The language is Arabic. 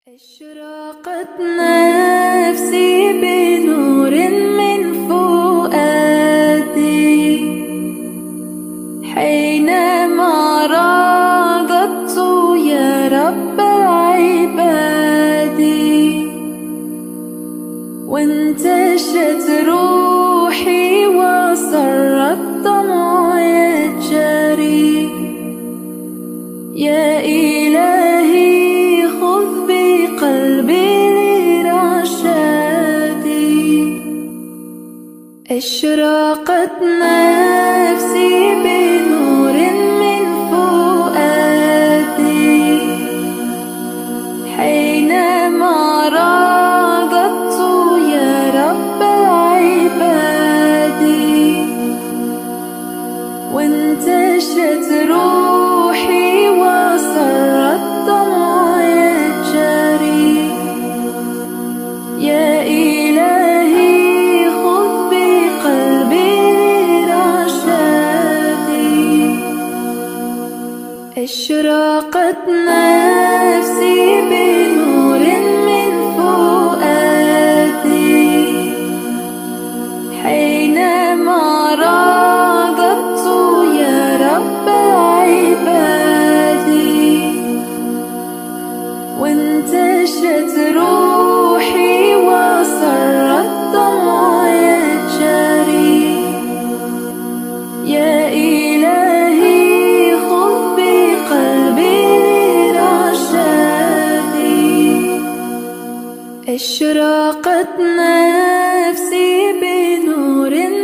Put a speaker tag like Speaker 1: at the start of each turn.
Speaker 1: أشرقت نفسي بنور من فؤادي حينما رضت يا رب عبادي، وانتشت روحي وصرت دموعي يجري. يا إلهي خذ بقلبي لرشادي. أشرقت نفسي بنور من فؤادي حينما رضت يا رب عبادي، وانتشت روحي وصرت دموعي يجري. يا إلهي خذ بقلبي لرشادي. أشرقت نفسي بنور من فؤادي حينما رضت يا رب عبادي، وانتشت روحي وصرت دموعي يجري. يا إلهي خذ بقلبي لرشادي. أشرقت نفسي بنور